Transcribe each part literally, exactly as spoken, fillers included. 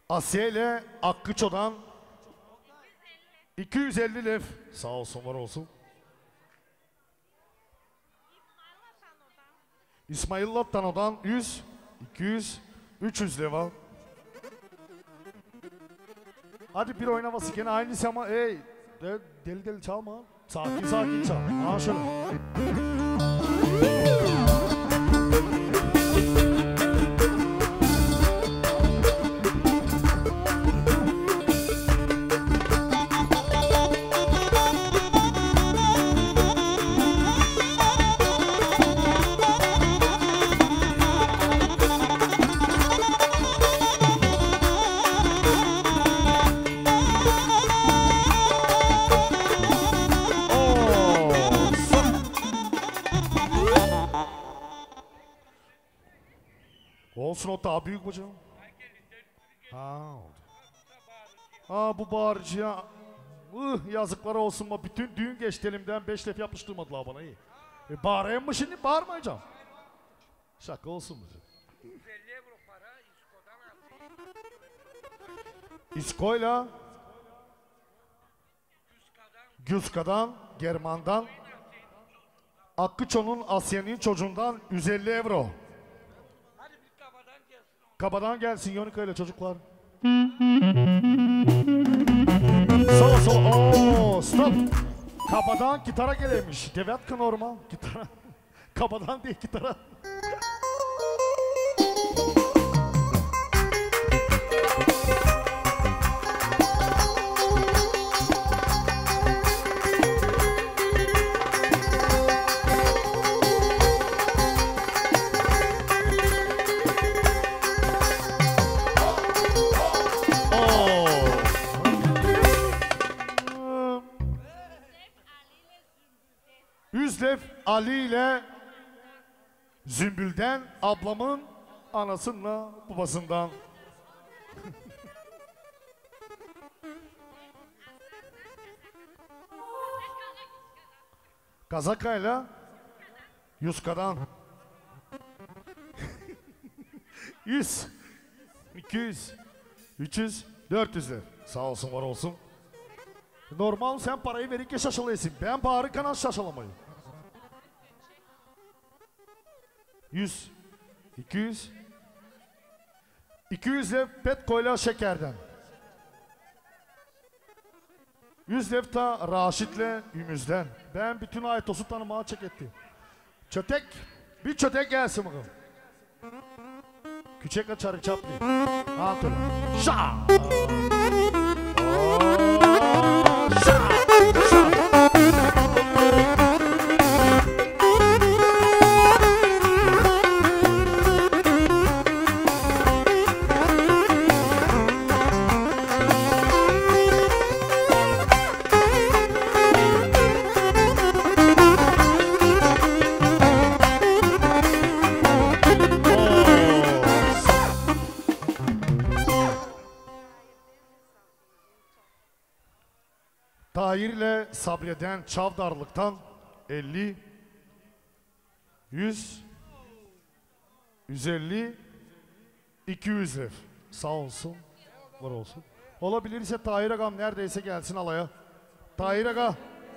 Asya ile Akkıço'dan iki yüz elli lev. Sağ olsun, var olsun. İsmail Latano'dan yüz, iki yüz, üç yüz lev al. Hadi bir oynaması gene aynısı ama ey de, deli deli çalma. Sakin sakin çal. Ha şöyle. Olsun, o daha büyük hocam. Ha oldu. Ha bu bağırıcıya ıh, yazıklar olsun ma, bütün düğün geçti elimden, beş lef yapıştırmadılar bana, iyi. E, bağırayım mı şimdi? Bağırmayacağım. Şaka olsun mu? İsko'yla Güska'dan, German'dan, Akkıço'nun Asya'nın çocuğundan yüz elli euro. Kabadan gelsin Yonika ile çocuklar. Sol sol. Ooo stop. Kabadan gitara geleymiş. Devetka normal. Gitara. Kabadan değil gitara. Ali ile Zümbül'den, ablamın anasıyla babasından. Kazakayla Yuska'dan. yüz, iki yüz, üç yüz, dört yüz. Sağ olsun, var olsun. Normal sen parayı verirken şaşalıyorsun. Ben bari kanal şaşalamayım. yüz, iki yüz, iki yüz lev Petko'yla Şeker'den. yüz lev ta Raşit'le Ümüz'den. Ben bütün Aytos'u tanımaya çek ettim. Çötek, bir çötek gelsin bakalım. Küçük açarı çaplı. Hatırla. Şa! Şa! Tahir ile Sabriye'den Çavdarlık'tan elli, yüz, yüz elli, iki yüz ev. Sağ olsun, var olsun. Olabilirse Tahir Agam neredeyse gelsin alaya. Tahir Aga.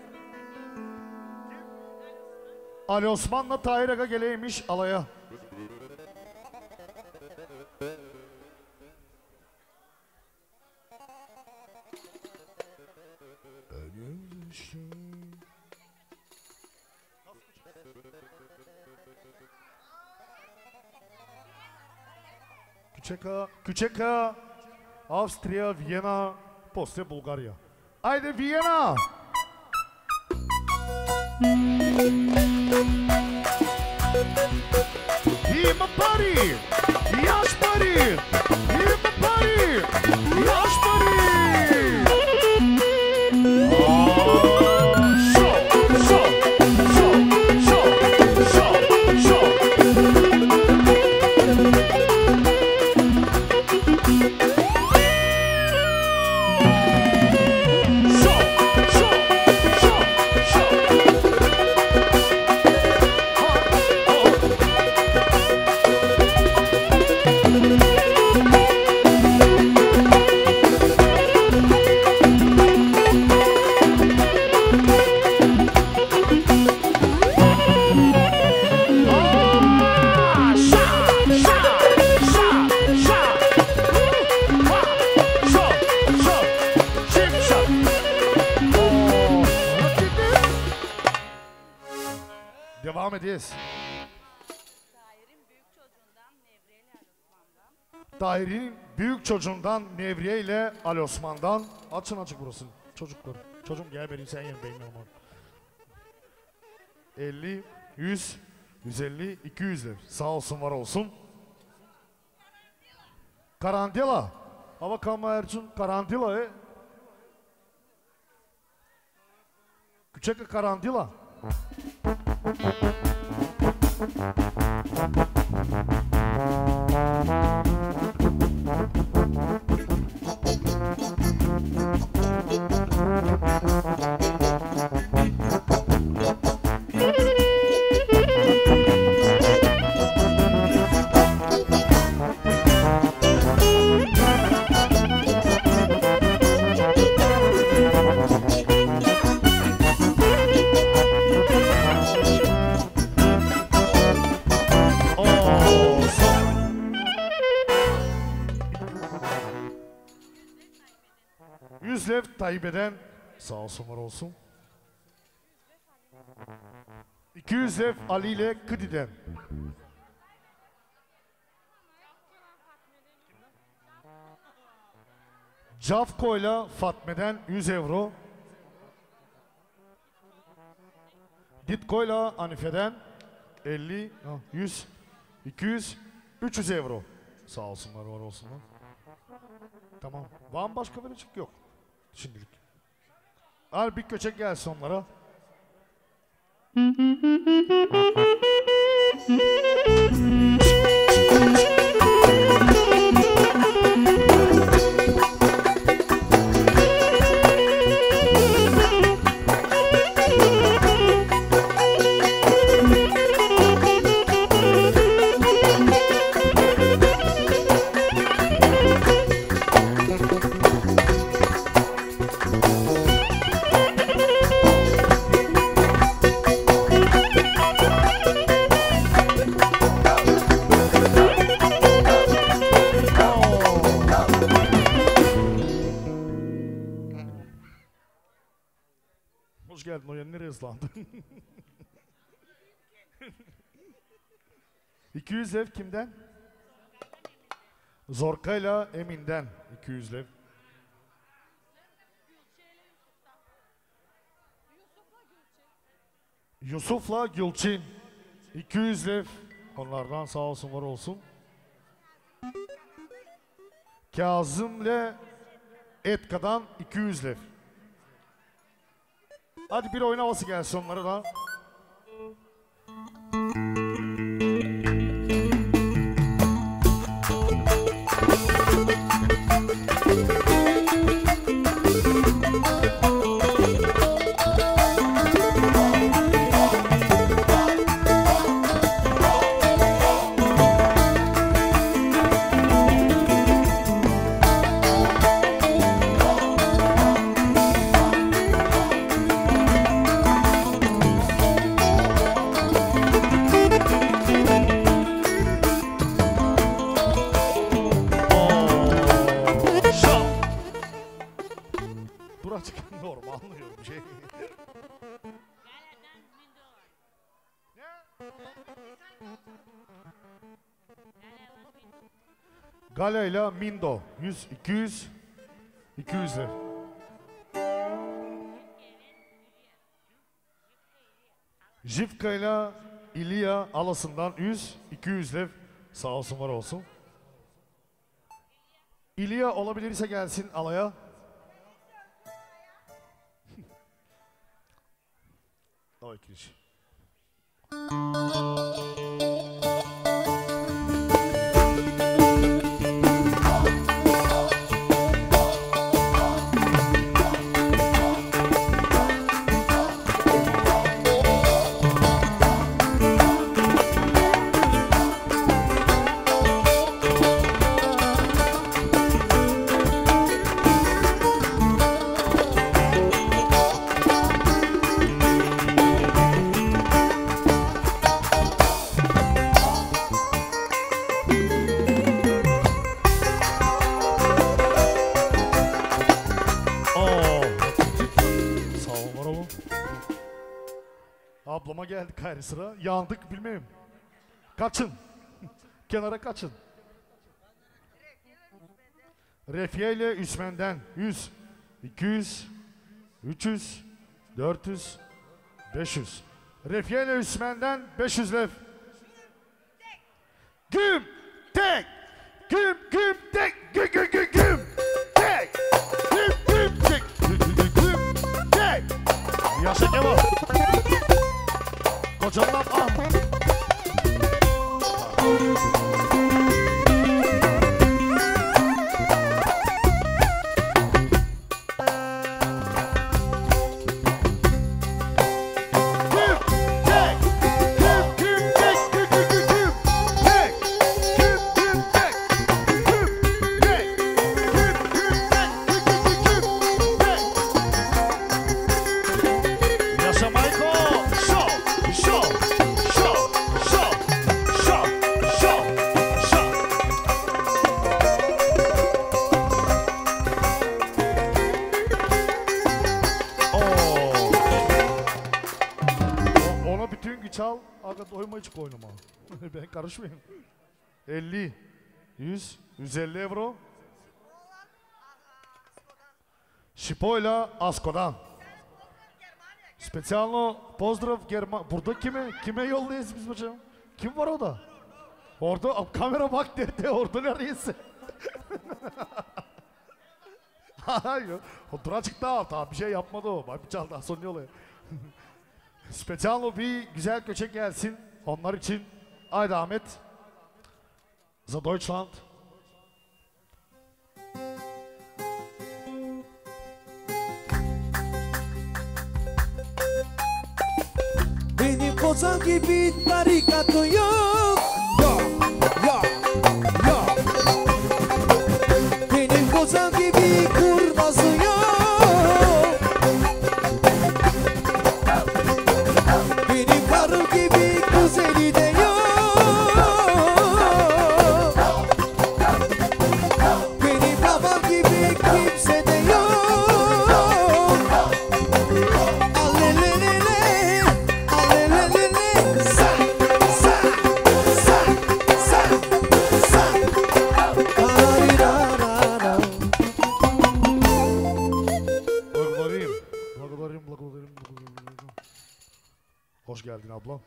Ali Osman'la Tahir Aga geleymiş alaya. Küçeka, Küçeka, Avstriya, Viyana, после Bulgarya. Haydi Viyana! İma pari, yaş pari, İma pari, yaş pari. Devam ediyoruz. Tahir'in büyük çocuğundan Nevriye ile Ali Osman'dan. Tahir'in büyük çocuğundan Nevriye ile Ali Osman'dan. Açın açık burası çocuklar. Çocuğum gel beni sen yen benim aman. elli, yüz, yüz elli, iki yüz lira. Sağ olsun var olsun. Karandila. Hava kalma Erçin Karandila. E. Küçük Karandila. Yüzlev Tayyip'den sağ olsun var olsun. iki yüz lev Ali ile Kıdi'den. Cafko ile Fatme'den yüz euro. Ditko ile Anife'den elli, yüz, iki yüz, üç yüz euro. Sağ olsunlar var olsunlar. Tamam. Var mı başka verecek? Yok. Şimdilik. Al bir köçek gelsin onlara. Hoş geldin, o yan nereye ıslandı? iki yüz ev kimden? Zorka'yla Emin'den iki yüz ev. Yusuf'la Gülçin iki yüz ev. Onlardan sağ olsun var olsun. Kazım'le Etka'dan iki yüz ev. Hadi bir oyun havası gelsin onlara da. Normal anlıyorum şey. Gale ile Mindo yüz, iki yüz, iki yüz lira. Jivka ile İlya Alasından yüz, iki yüz lira. Sağ olsun var olsun. İlya olabilirse gelsin alaya. Давай, Криш. geldi gayrı sıra. Yandık bilmem. Kaçın. Kenara kaçın. Refiye ile Üsmen'den yüz, iki yüz, üç yüz, dört yüz, beş yüz. Refiye ile Üsmen'den beş yüz lev. Güm, tek, güm, güm, tek, güm, güm, güm, güm, tek, güm, güm, tek, güm, güm, güm, tek. Yaşa Kemal. Kocaman ah. Çal, aga doyma hiç koynuma. Ben karışmayayım. elli, yüz, yüz elli euro. Şipoyla Asko'dan. Spesialno pozdrav German. Burada kime? Kime yollayız biz hocam? Kim var orada? Orada kamera bak dedi. Orada neredeyse. Hayır. O dura çıktı alta. Bir şey yapmadı o. Bak bir çal daha son yola. Spesialno bir güzel köçek gelsin. Onlar için. Haydi Ahmet. Za Deutschland. Benim kozam gibi tarikatı yok. Yok, yok, yok. Benim kozam gibi kurnazı yok. Benim karım gibi güzeli de yok. Benim babam gibi kimse de yok. Alelelele, alelelele, sa, sa, sa, sa, sa. Arirarara. Благодарим. Благодарим, благодарим, благодарим. Hoş geldin ablam.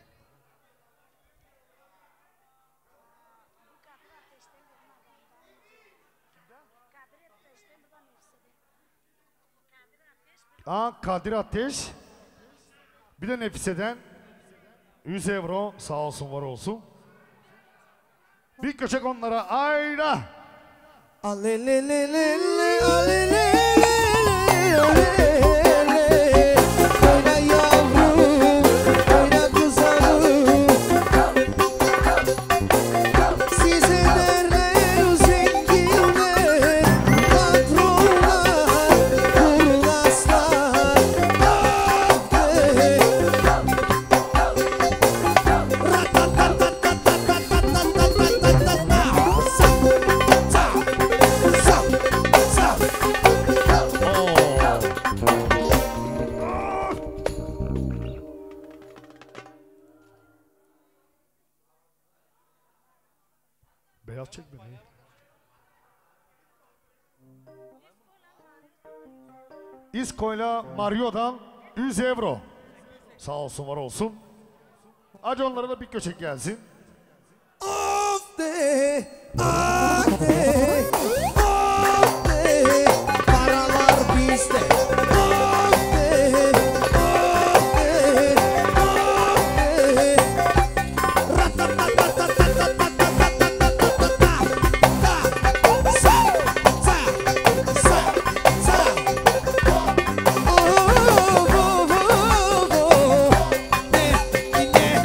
Aa, Kadir Ateş. Bir de Nefise'den yüz euro sağ olsun var olsun. Bir köşek onlara ayda. Alelelelele, alelelele, alelele. Oyna yavrum, oyna kızarım. Size derler zenginler, patronlar, kurnazlar. Ah be! Beyaz çek beni. İsko'yla Mario'dan yüz euro. Sağ olsun var olsun. Acı onlara da bir köşek gelsin. Of de, ah de, of de, paralar bizde. Of de, of de, of de. Ratatatatatatatatatatatata. Ta, sa, sa, sa, sa. Oh, oh, oh, oh. Ne, ne, ne,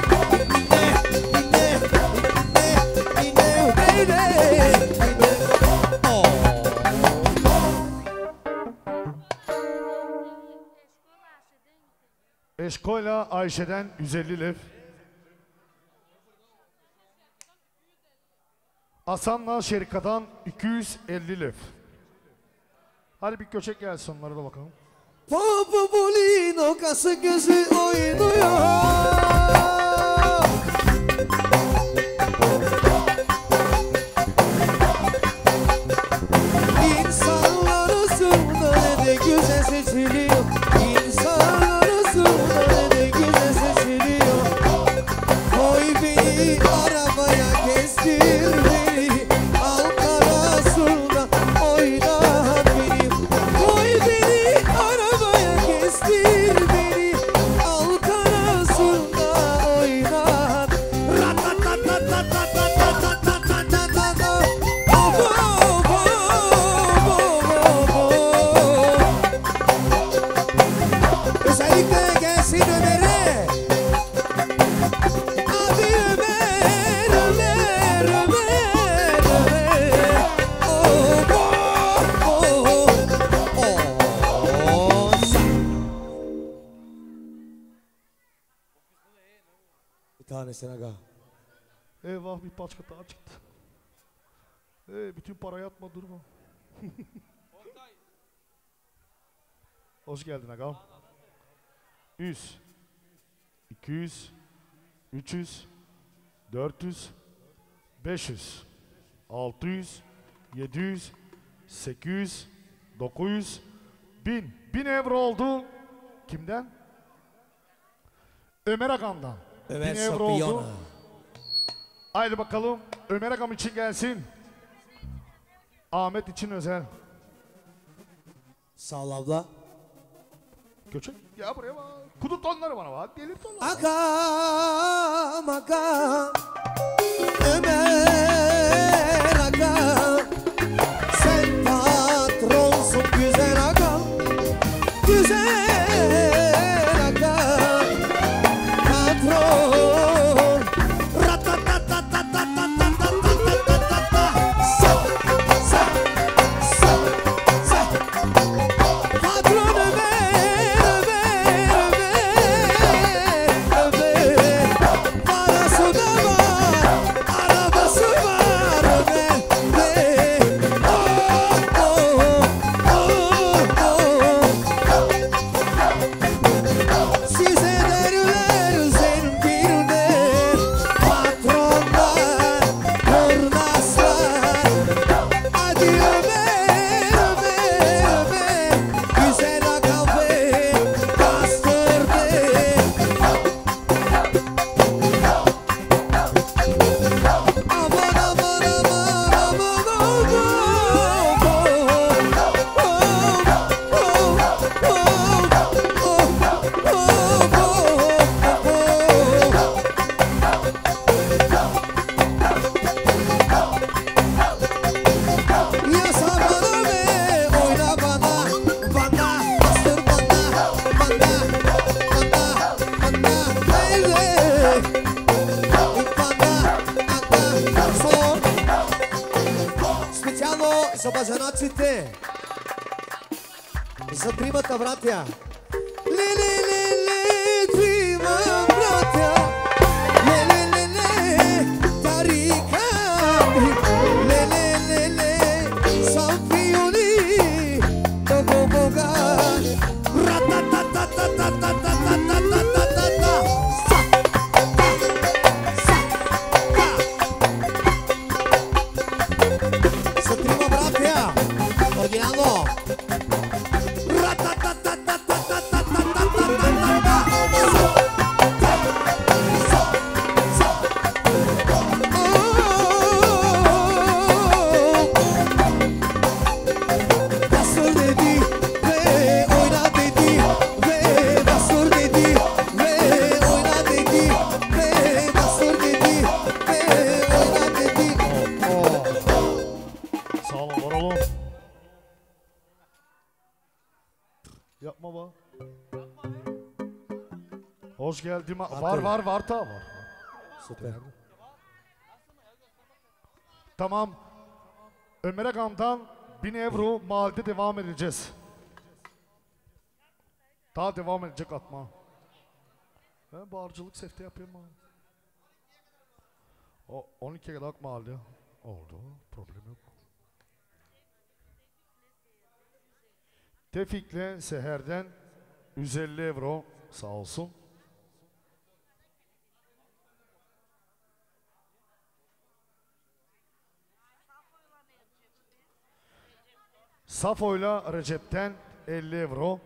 Eşko'yla Ayşe'den yüz elli lev. Hasan'la Şerika'dan iki yüz elli lev. Hadi bir köşek gelsin onlara da bakalım. Popolino kası gözü oynuyor. İnsanlar arasında ne de güzel seçiliyor. İnsanlar arasında ne de güzel seçiliyor. Koy beni arabaya gezdir beni. Al karasında oynat beni. Koy beni arabaya gezdir beni. Al karasında oynat. Ratatatatatatatatatatatatatata. Bo bo bo bo bo. Özellikle gelsin Ömer'e. Hadi Ömer, Ömer, Ömer, Ömer. Oh, oh, oh, oh. Bir tanesine aga. Eyvah bir paçka daha çıktı. Ee, bütün parayı atma durma. Hoş geldin agam. yüz, iki yüz, üç yüz, dört yüz, beş yüz, altı yüz, yedi yüz, sekiz yüz, dokuz yüz, bin. bin euro oldu. Kimden? Ömer Agam'dan. Ömer bin euro oldu. Şampiyona. Haydi bakalım. Ömer Agam için gelsin. Ahmet için özel. Sağ ol abla. Göçek. Ya buraya bak. Kudu tonları bana bak. Gelir tonları. Agam, agam, Ömer agam. Sen patronsun güzel agam. Güzel agam. Patron. Ratatatatatatatatatatata. Sa, sa, sa, sa. Patron Ömer, Ömer, Ömer, Ömer. Parası da var, arabası var Ömer, Ömer. Oh, oh, oh, oh. Size derler zenginler, patronlar, kurnazlar. Hadi Ömer, Ömer, Ömer, güzel akabe bastırdı. Aman aman aman aman Yasa bana be, oyna bana, bana, bastır bana, bana, bana, bana, evet. Bana, son. Специално за бажанаците, за тримата братя. Ле-ле, ле-ле, трима братя. Ле-ле, ле-ле, тарикати. Ле-ле, ле-ле, шампиони. Бога-бога. Ратататататататататататата. Са, са, ка. Са трима братя. Оригинално. Basur dedi ve oyna dedi ve basur dedi ve oyna dedi ve basur dedi ve oyna dedi. Sağ olun, var olun. Yapma bak. Hoş geldin. ma- Var var var ta var. Süper. Tamam. Ömer Agam'dan bin euro mahallede devam edeceğiz. Daha devam edecek atma. Ben bağırcılık sefte yapıyorum abi. O on ikiye kadar mahalle oldu. Problem yok. Tevfik'le Seher'den yüz elli euro. Sağ olsun. Safo'yla Recep'ten elli euro.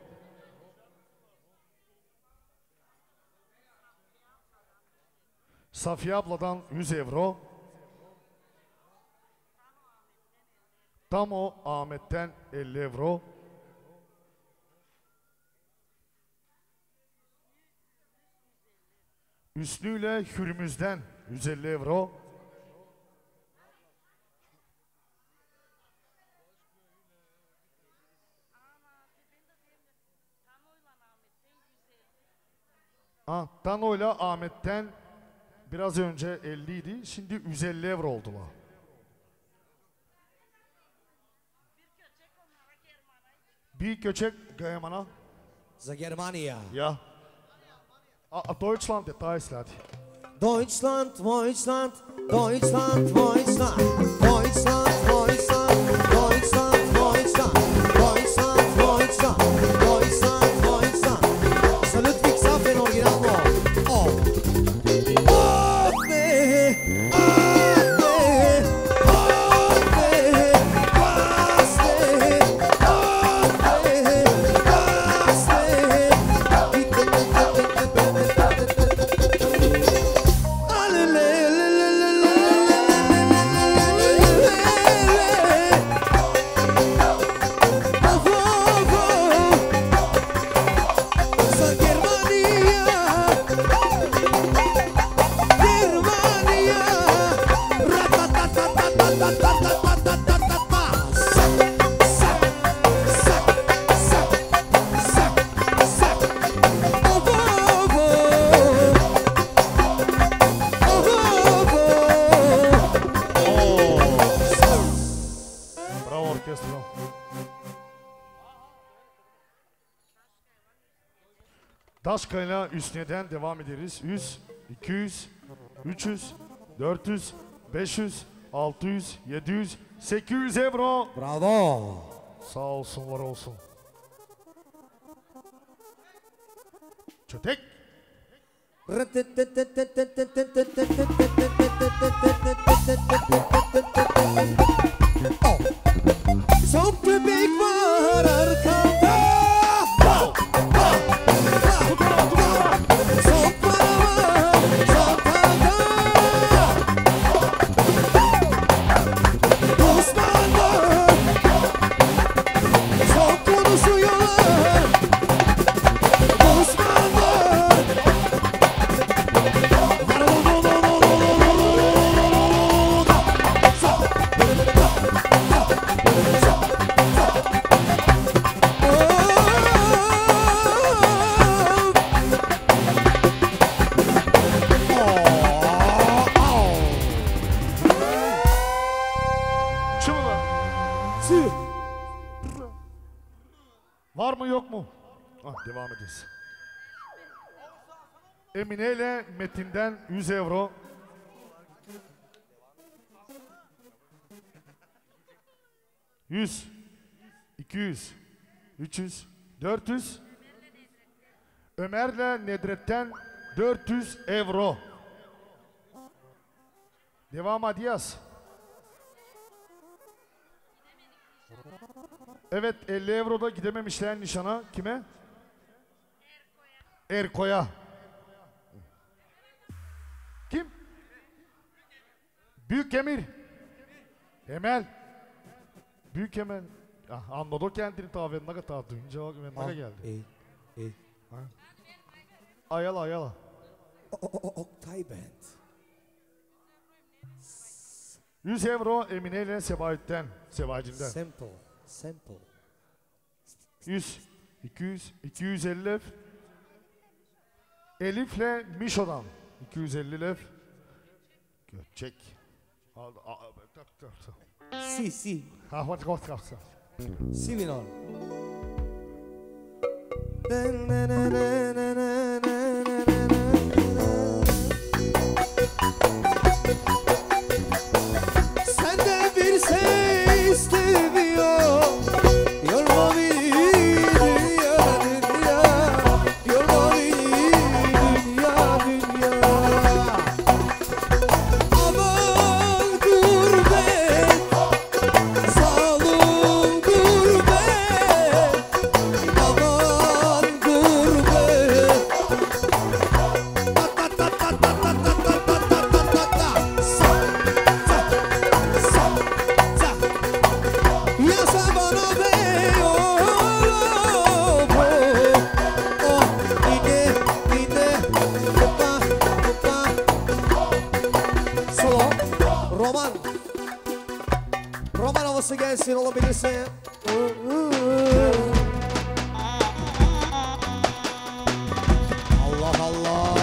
Safiye abladan yüz euro. Tamo Ahmet'ten elli euro. Hüsnü ile Hürmüz'den yüz elli euro. Ah, Tano ile Ahmet'ten biraz önce elli idi, şimdi yüz elli euro oldular. Bir köçek Germana. Za Germania. Ja. Ah, Deutschland, detail hadi. Deutschland, Deutschland, Deutschland, Deutschland, Deutschland, Deutschland, Deutschland, Deutschland, Deutschland, Deutschland, Deutschland, Deutschland. Så Ludvig Saffen original. Oh. Daşkayla Hüsniye'den devam ederiz. yüz, iki yüz, üç yüz, dört yüz, beş yüz, altı yüz, yedi yüz, sekiz yüz euro. Bravo. Sağ olsun, var olsun. Çötek. Çok bebek var arkamda. Çok para var çantamda. Dostlar var. Çok konuşuyorlar. Dostlar var. Var mı yok mu? Ah, devam edeceğiz. Emine ile Metin'den yüz euro. yüz, iki yüz, üç yüz, dört yüz. Ömer'le Nedret'ten dört yüz euro. Devam hadi yaz. Evet, elli euro da gidememişler nişana. Kime? Erko'ya. Kim? Büyük Emir. Emel. Büyük Emel. Ah, anladı o kendini tabi. Ne kadar duyunca bak ne geldi. İyi, iyi. Ayala ayala. Oktay Band. yüz euro Emine ile Sebahat'ten, Sebahat'imden. Simple, simple. yüz, iki yüz, iki yüz elli. Elif'le Mişo'dan iki yüz elli lev. Çek. Si, si. Ha, hadi gott kapsa. Si minor. Senden bir şey istemiyor. Yorma beni dünya dünya. havası gelsin olabilirse. Allah Allah.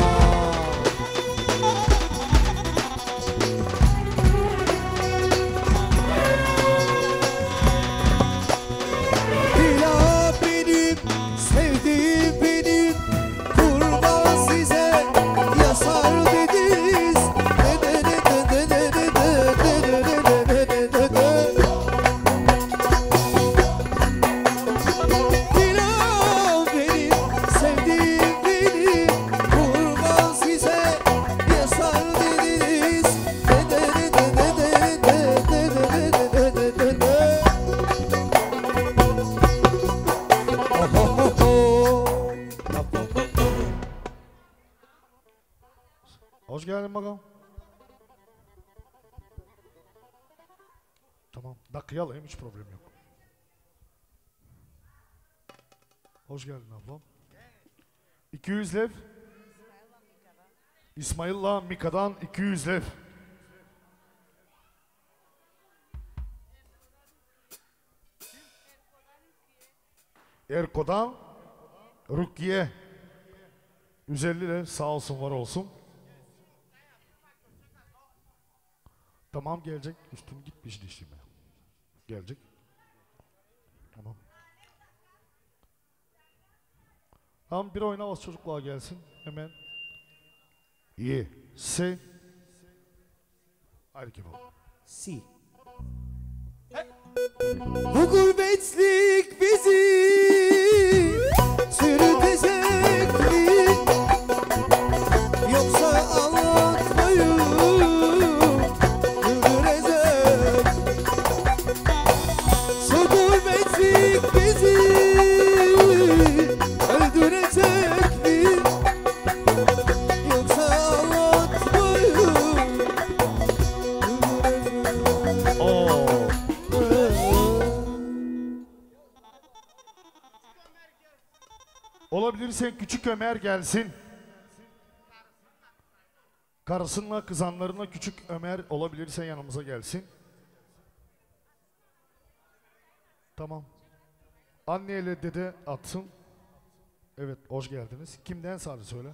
Bila benim, sevdiğim benim, kurban size yasar dediniz. Bila benim, sevdiğim benim, kurban size yasar dediniz. Hoş geldin bakalım. Tamam. Dakikayı alayım, hiç problem yok. Hoş geldin ablam. iki yüz lev. İsmail'la Mika'dan iki yüz lev. Erko'dan Rukiye. yüz elli lev, sağ olsun var olsun. Tamam, gelecek. Üstüm gitmiş dişime. Gelecek. Tamam. Tamam, bir oynamaz çocuklar gelsin. Hemen. İyi. Se. Haydi kebap. Si. Bu gurbetlik bizi sürütecek mi? Yoksa anlatmayı güldürecek. Şu gurbetlik bizi öldürecek mi? Yoksa anlatmayı güldürecek. Oo. Olabilirse küçük Ömer gelsin. Karısınla kızanlarına küçük Ömer olabilirse yanımıza gelsin. Tamam. Anne ile dede atsın. Evet, hoş geldiniz. Kimden sadece söyle.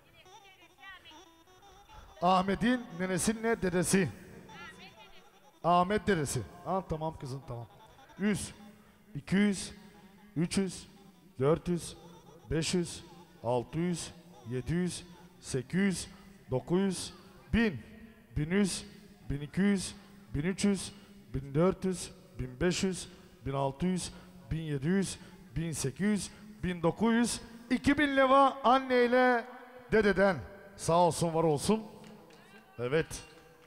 Ahmet'in nenesinin ne dedesi? Ahmet dedesi. Ha, tamam kızım, tamam. yüz, iki yüz, üç yüz, dört yüz, beş yüz, altı yüz, yedi yüz, sekiz yüz, dokuz yüz, bin, bin yüz, bin iki yüz, bin üç yüz, bin dört yüz, bin beş yüz, bin altı yüz, bin yedi yüz, bin sekiz yüz, bin dokuz yüz, iki bin leva anneyle dededen. Sağ olsun, var olsun. Evet.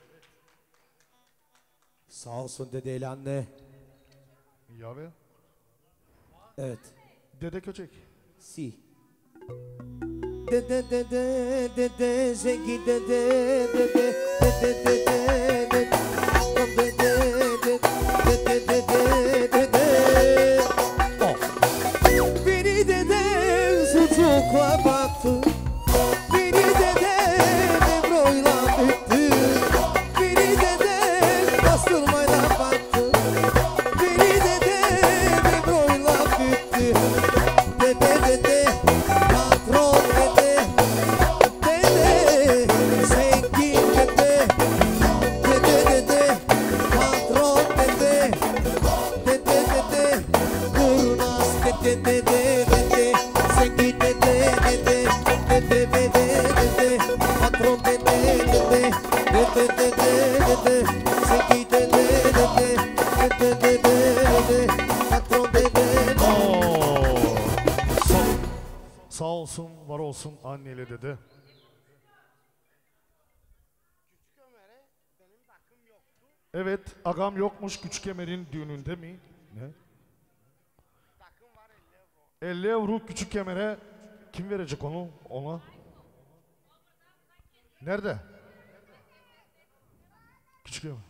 Sağ olsun dedeyle anne. Ya be. Evet. Dede köçek. Si. Dede dede dede zengin dede dede dede dede dede dede dede dede dede. Beni dedem sucukla baktı. Beni dedem ebroyla büktü. Beni dedem bastırmayla baktı. Beni dedem ebroyla büktü. Dede dede patron dede dede zengin dede dede dede patron dede dede dede kurnaz dede dede dede zengin dede dede dede dede dede patron dede dede dede dede dede zengin dede dede dede dede dede patron dede dede. Oo. Sağ, sağ olsun, var olsun anneyle dede. Evet, agam yokmuş Küçük Emer'in düğününde mi? Ne? elli euro Küçük Emer'e kim verecek onu ona? Nerede? Küçük Emer.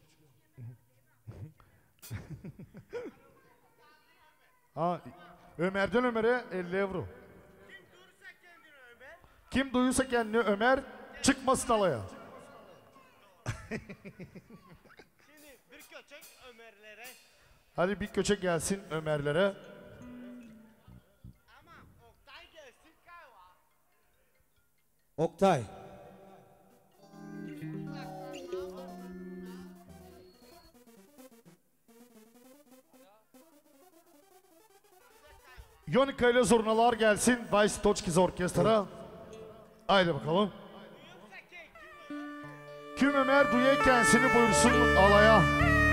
Ha, Ömer'den Ömer'e elli euro. Kim duyursa kendini Ömer çıkmasın alaya. Şimdi bir köçek Ömerlere Hadi bir köçe gelsin Ömerlere. Oktay. Yonika ile zurnalar gelsin. Vice Toçkiz Orkestra. Haydi bakalım. Kim Ömer duye kendisini buyursun alaya.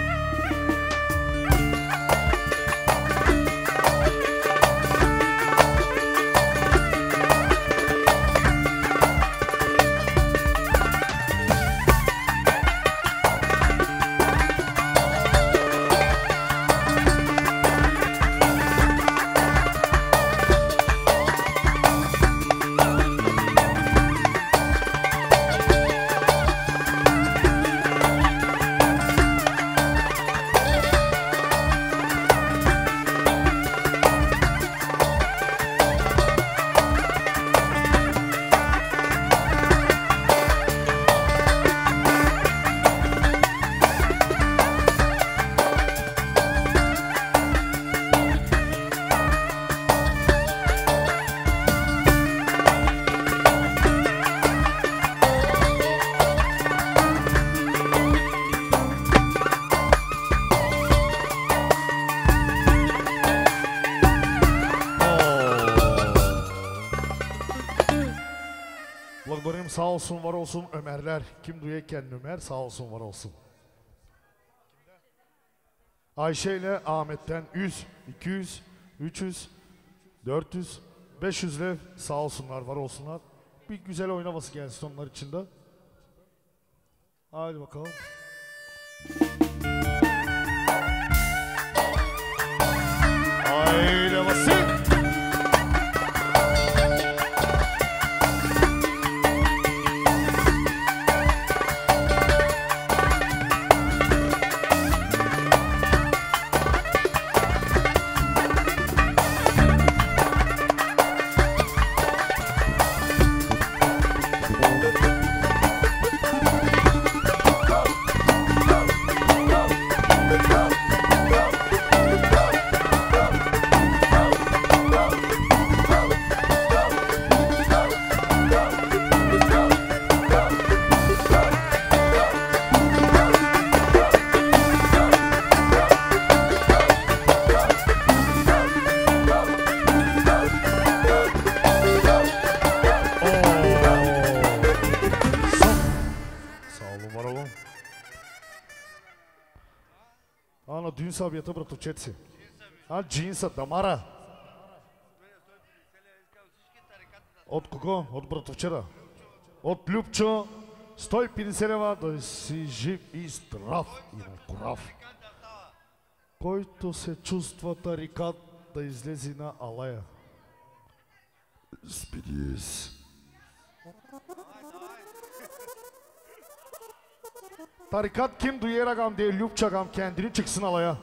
Sağ olsun var olsun Ömerler. Kim duyuyor kendini Ömer? Sağ olsun var olsun. Ayşe ile Ahmet'ten yüz, iki yüz, üç yüz, dört yüz, beş yüz lev sağ olsunlar var olsunlar. Bir güzel oynaması gelsin onlar için de. Haydi bakalım. Haydi basın. Sabijete bratовчеци. А джинса, Дамара. От кого? От братовчера. От Любчо. сто и петдесет лева да си жив и здрав и на корав. Който се чувства тарикат да излезе на алея. Спидиес. Tarikat kim duyar agam değil, Lübçagam kendini çıksın alaya.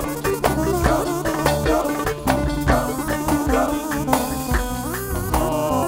Oh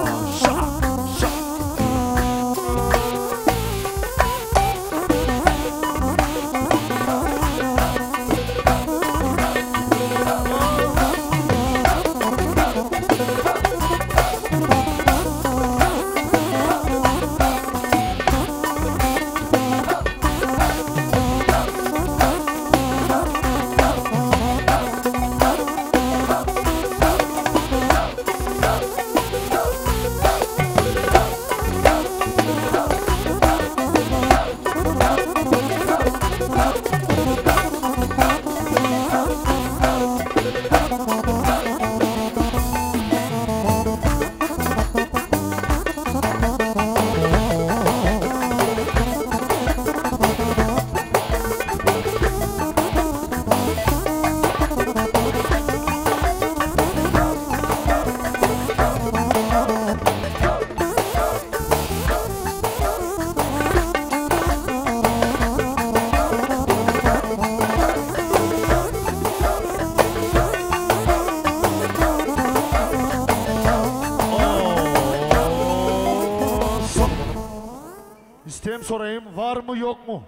isteğim sorayım, var mı yok mu?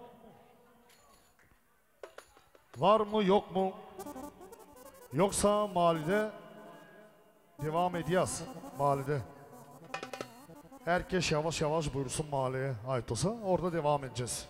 Var mı yok mu? Yoksa mahallede devam ediyoruz mahallede. Herkes yavaş yavaş buyursun mahalleye ait olsa orada devam edeceğiz.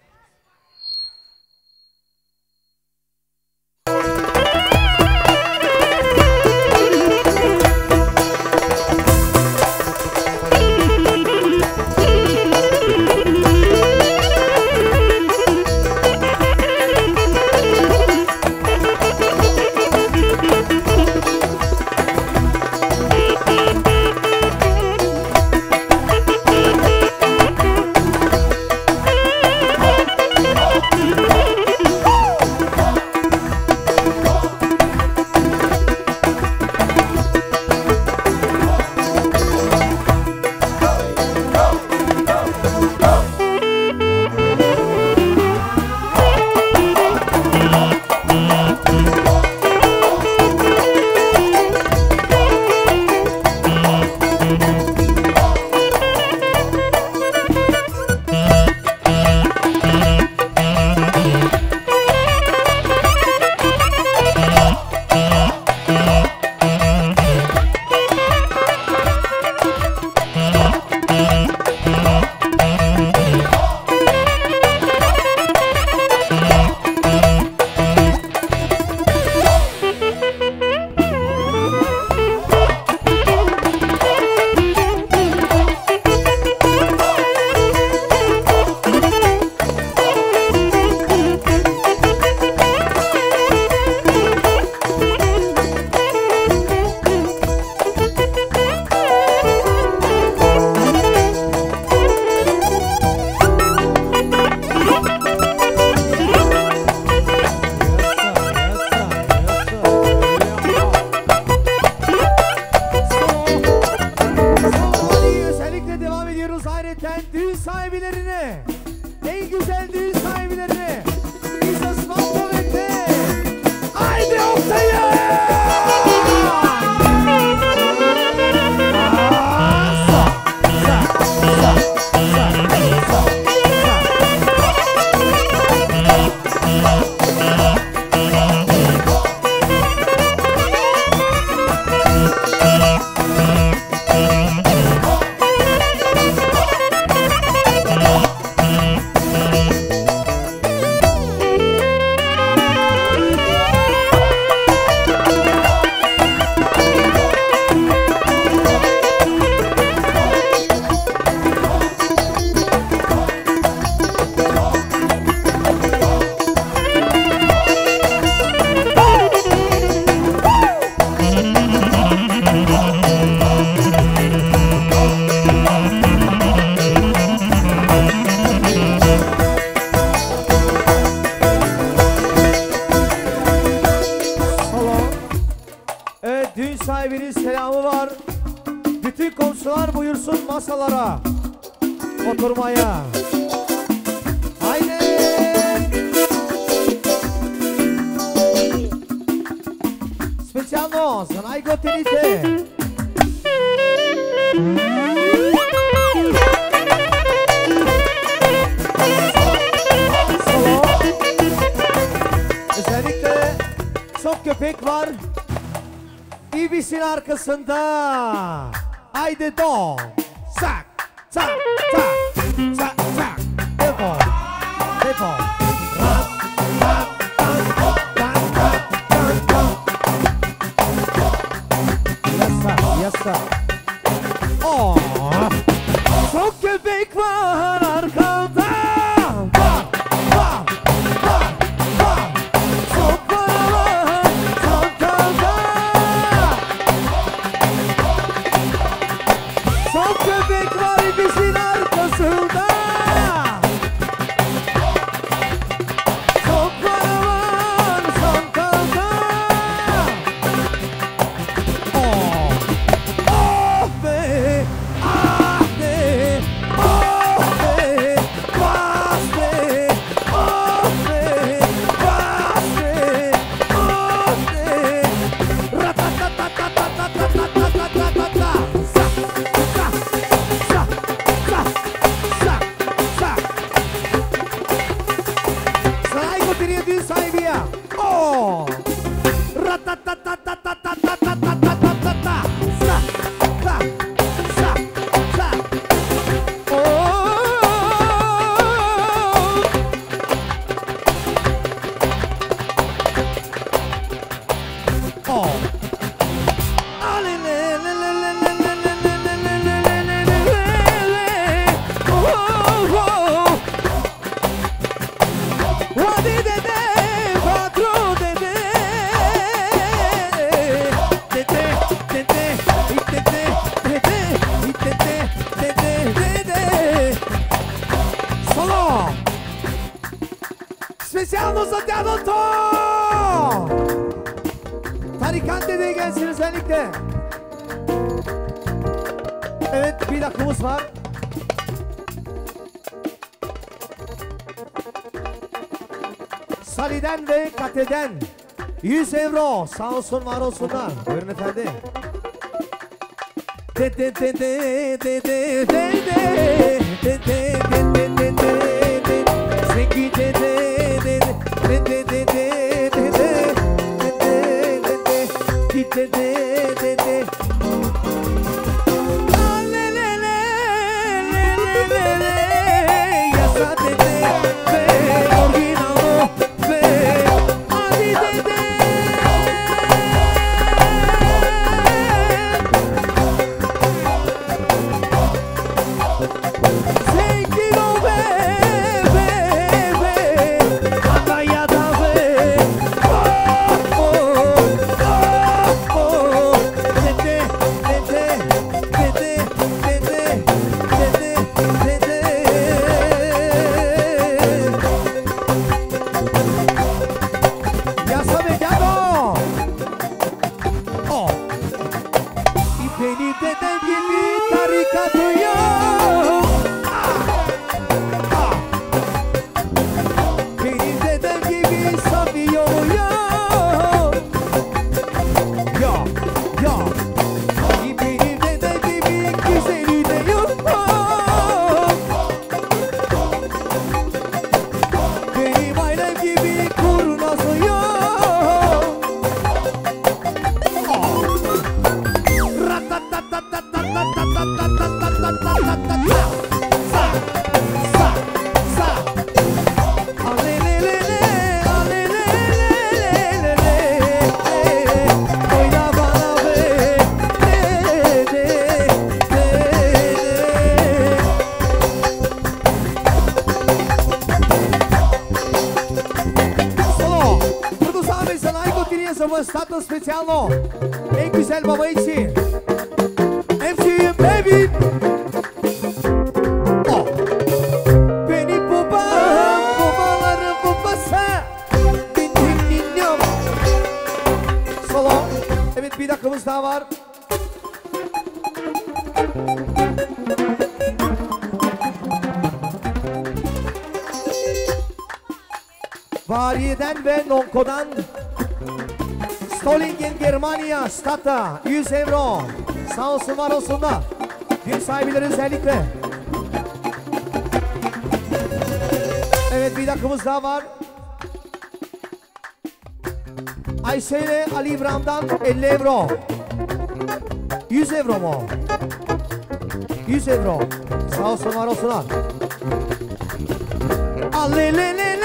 Masalara oturmaya. Haydi. Specjalno za najgotenite. Solo. Özellikle çok köpek var. İbisin arkasında. Haydi don. Sak, sak, sak, sak, sak. Defol, defol. Rak, rak, rak, rak, rak, rak, rak. Yasa, yasa. Oh, çok köpek var arkamda. Var, var, var, var. Çok para var, çok kalda. Çok köpek var bizim arkasında. Çok para var son kalda. Oh, oh be, ah be, oh be, bas be, oh be, bas be, oh be. Ratatatatatatatatatatatata. Sa, sa, sa, sa, sa. Vamos a Dialoto! Tarikat dede gelsin özellikle. Evet, bir dakikamız var. Saliden ve Kate'den yüz euro. Sağ olsun, var olsunlar. Buyurun efendim. De de de de de de de de de de de de de Zeki de de de de de de de de de de de de de le le le le le le yasa de de ve originalo ve hadi de de Stato specijalno en güzel baba için M C U baby oh. Beni babam babaların babası din din dinliyorum solo. Evet, bir dakikamız daha var. Variye'den ve Nonko'dan Stolingen Germania Stata yüz euro. Sağ olsun, var olsunlar. Gün sahibileri özellikle. Evet, bir dakikamız daha var. Ayşe ile Ali İbrahim'den elli euro. yüz euro mu? yüz euro. Sağ olsun, var olsunlar. Alelelele.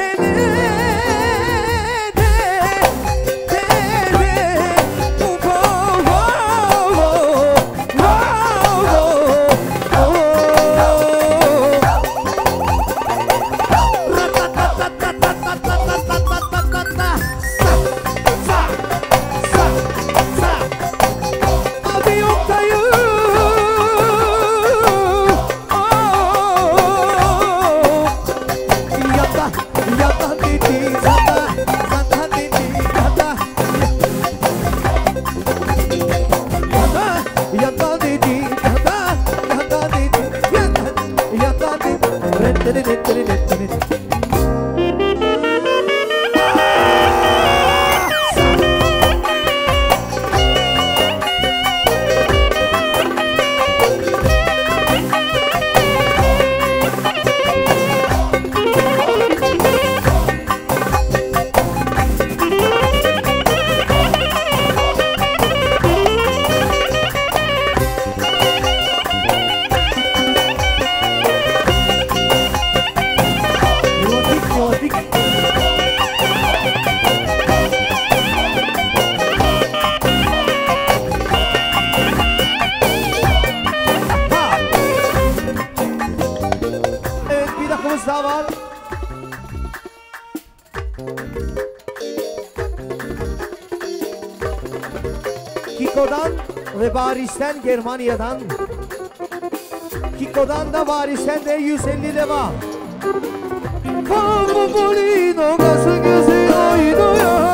Kiko'dan ve Paris'ten Germanya'dan. Kiko'dan da Paris'ten de yüz elli lira. Favolino gazı gözü oynuyor.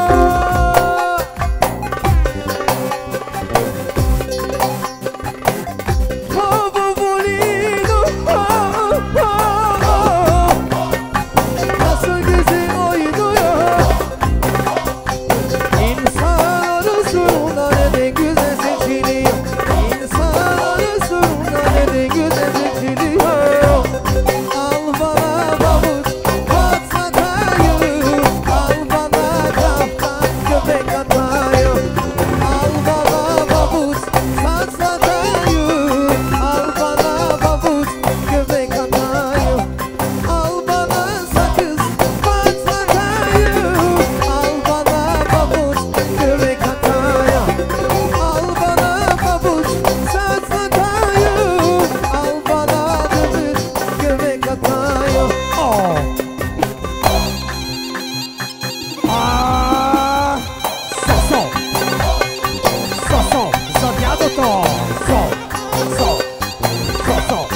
Favolino gazı gözü oynuyor. İnsan arasında ne de güzel seçiliyor. İnsan arasında ne de güzel seçiliyor. Al bana babuş patlatayım. Al bana kaftan köpek atayım. Al bana babuş patlatayım. Al bana babuş köpek atayım. Al bana sakız patlatayım. Al bana babuş köpek atayım. Al bana babuş patlatayım. Al bana babuş köpek atayım. Oh. Ah, so so, so so, zawiado to, so, so, so so.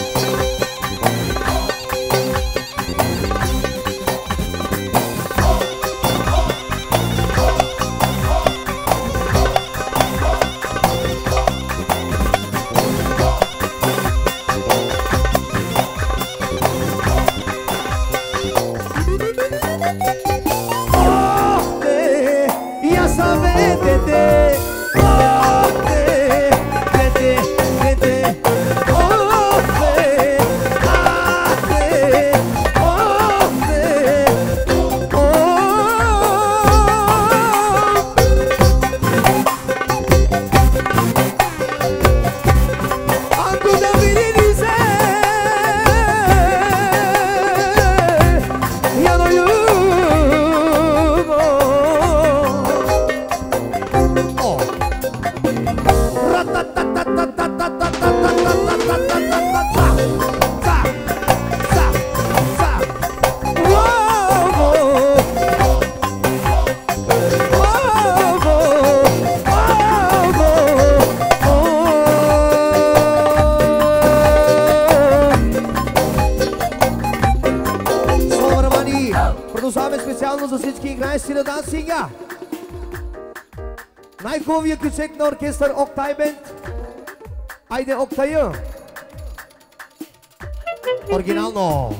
Oh, de, ya sabe de de. Oh, de, de de, de de. Oh, de, ah, de, oh, de, oh. Ando da birinize yanayım. Oh. Ratatatatatatatatatatatatatata. Sa, sa, sa. Wow, wow. Wow, wow. Wow, wow. Oh. Соломони, продължаваме специално за всички играещи на дансинга. Най-хубавия ключек на оркестър Октай Бенд. Айде, Октая! Оригинално!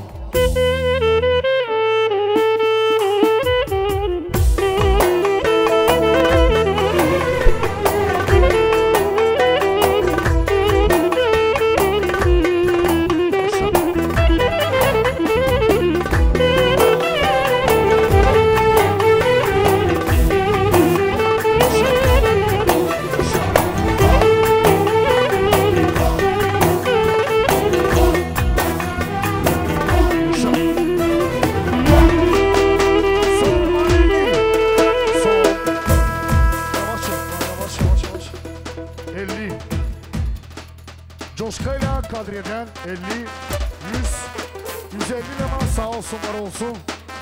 Coşkayla Kadriye'den elli, yüz, yüz elli lira sağ olsunlar olsun.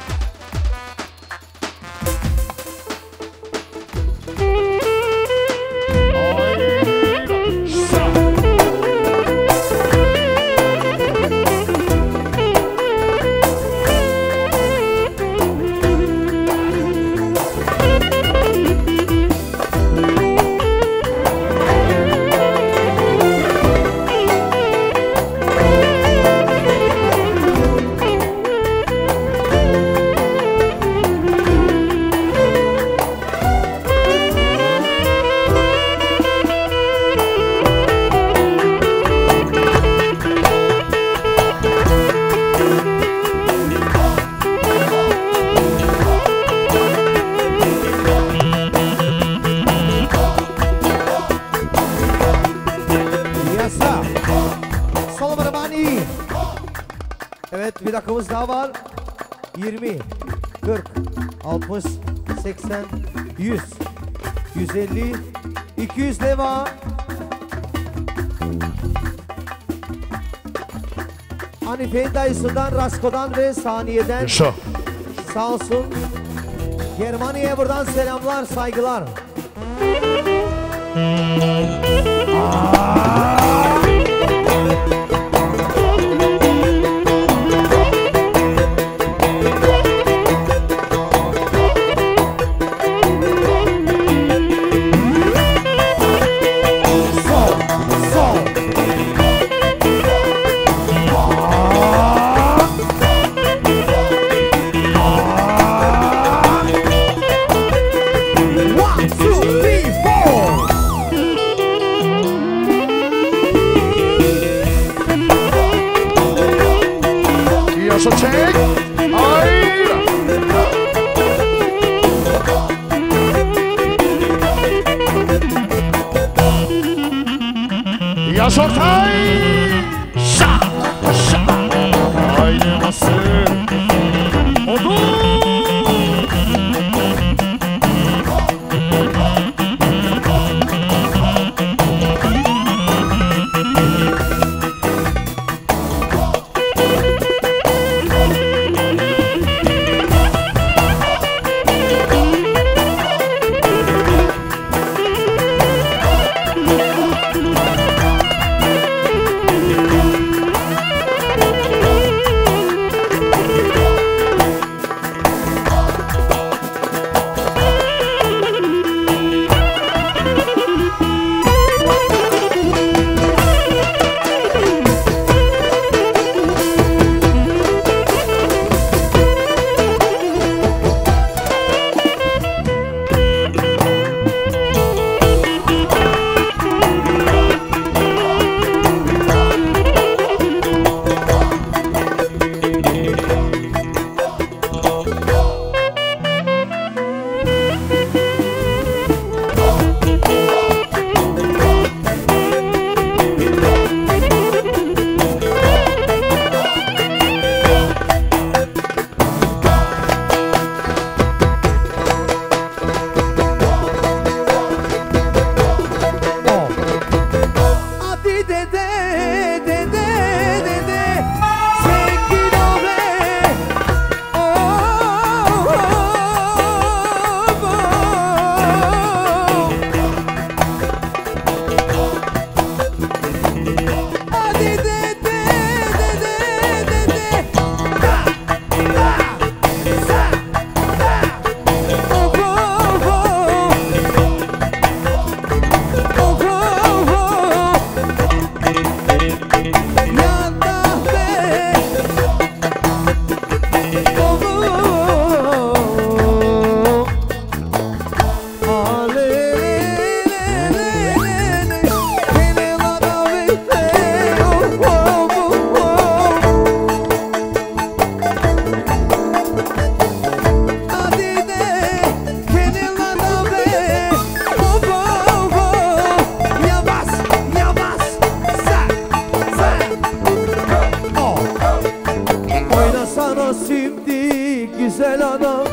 Evet, bir dakikamız daha var. yirmi, kırk, altmış, seksen, yüz, yüz elli, iki yüz devam. Hanife'nin dayısından, Rasko'dan ve Saniye'den Yaşa. Sağ olsun. Germaniye buradan selamlar, saygılar. Yaşa çek. Ay. Yaş ortay. Şa. Şa. Haydi nasıl? Odun.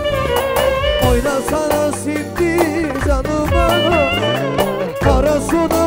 Oynasana şimdi canım bana, karasına